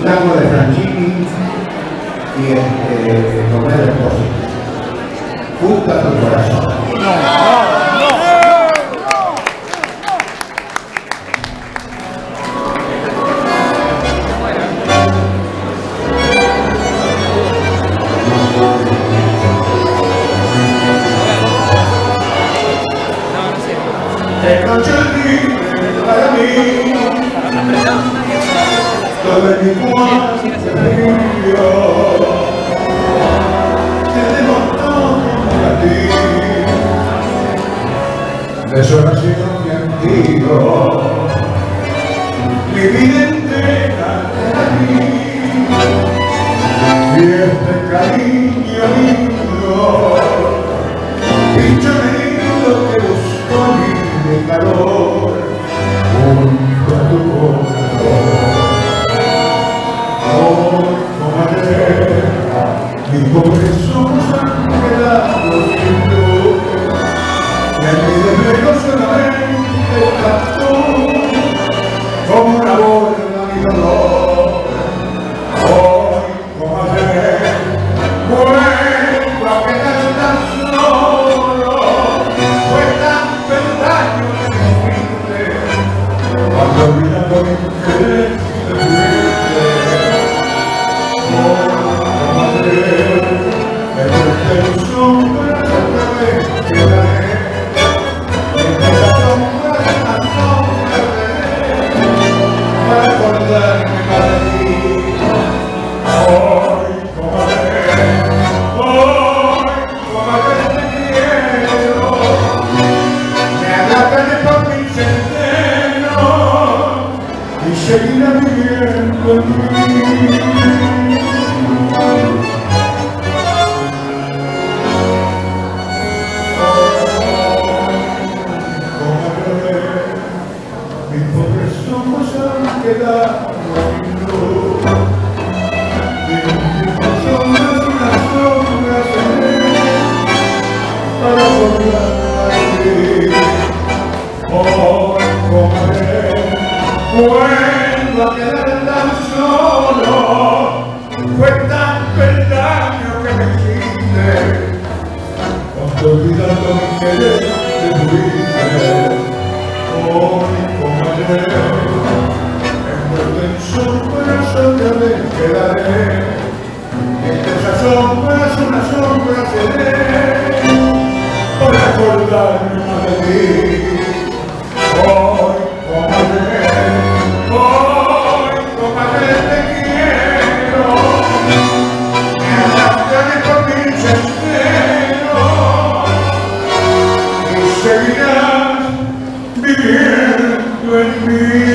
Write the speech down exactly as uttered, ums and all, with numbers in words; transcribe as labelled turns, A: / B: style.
A: un tango de Franchini y este, Tomé del Pozo. Justa tu corazón.
B: Te noche libre para mí, todo en mi cuarto te vivió, te demostró para ti, desolación y antiguo, mi vida entera para mí, y este cariño lindo, dicho lindo que buscó mi de calor junto a tu corazón. Hoy, como ayer, mi corazón se ha quedado sin luz, y en mi desvelo solamente captó como una borda mi dolor. Hoy, como ayer, vuelvo a quedar tan solo, fue tanto el daño que me hiciste, cuando olvidando mi querer te fuiste. Hoy, como ayer, me corté tus sombras otra vez quedaré, entre las sombras de las sombras veré, para acordarme para ti. Hoy, como ayer, hoy, como ayer te quiero, me agarraré por mi sendero y seguiré viviendo en mí. Mis pobres ojos han quedado sin luz, y mis sombras unas sombras seré para volver a ti. Hoy, como ayer, vuelvo a quedar tan solo, fue tanto el daño que me hiciste, cuando olvidando mi querer te fuiste. Hoy, como ayer, envuelto en sombras otra vez quedaré, y entre esas sombras una sombra seré, para acordarme más de ti. Hoy, como ayer, hoy, como ayer te quiero, me arrastraré por mi sendero y seguirás viviendo en mí.